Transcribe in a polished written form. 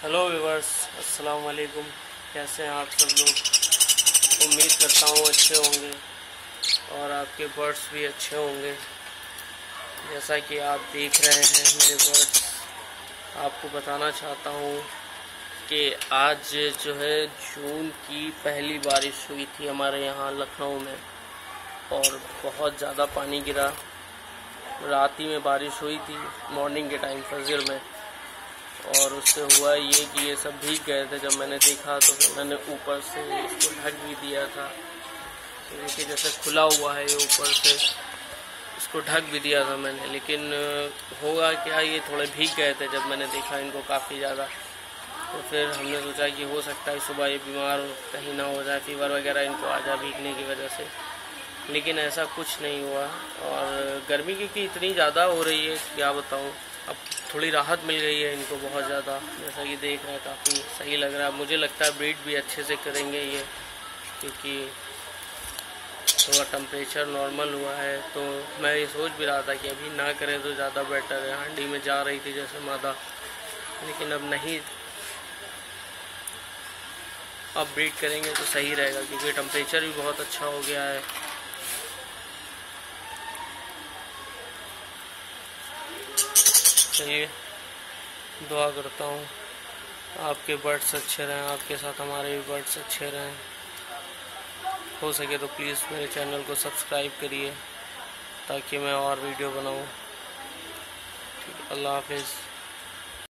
Hello viewers, अस्सलाम वालेकुम। कैसे हैं आप सब लोग? उम्मीद करता हूँ अच्छे होंगे और आपके बर्ड्स भी अच्छे होंगे। जैसा कि आप देख रहे हैं मेरे बर्ड्स, आपको बताना चाहता हूँ कि आज जो है जून की पहली बारिश हुई थी हमारे यहाँ लखनऊ में और बहुत ज़्यादा पानी गिरा। रात ही में बारिश हुई थी, मॉर्निंग के टाइम फजर में, और उससे हुआ ये कि ये सब भीग गए थे। जब मैंने देखा तो फिर मैंने ऊपर से इसको ढक भी दिया था। तो देखिए जैसे खुला हुआ है ये, ऊपर से इसको ढक भी दिया था मैंने, लेकिन होगा क्या, ये थोड़े भीग गए थे जब मैंने देखा इनको काफ़ी ज़्यादा। तो फिर हमने सोचा कि हो सकता है सुबह ये बीमार कहीं ना हो जाए, फीवर वगैरह इनको आ जाए भीगने की वजह से, लेकिन ऐसा कुछ नहीं हुआ। और गर्मी क्योंकि इतनी ज़्यादा हो रही है, क्या बताऊँ, अब थोड़ी राहत मिल गई है इनको बहुत ज़्यादा। जैसा कि देख रहे हैं काफ़ी सही लग रहा है। मुझे लगता है ब्रीड भी अच्छे से करेंगे ये, क्योंकि थोड़ा टेम्परेचर नॉर्मल हुआ है। तो मैं ये सोच भी रहा था कि अभी ना करें तो ज़्यादा बेटर है। हांडी में जा रही थी जैसे मादा, लेकिन अब नहीं, अब ब्रीड करेंगे तो सही रहेगा क्योंकि टेम्परेचर भी बहुत अच्छा हो गया है। चलिए, दुआ करता हूँ आपके बर्ड्स अच्छे रहें, आपके साथ हमारे भी बर्ड्स अच्छे रहें। हो सके तो प्लीज़ मेरे चैनल को सब्सक्राइब करिए ताकि मैं और वीडियो बनाऊँ। अल्लाह हाफिज़।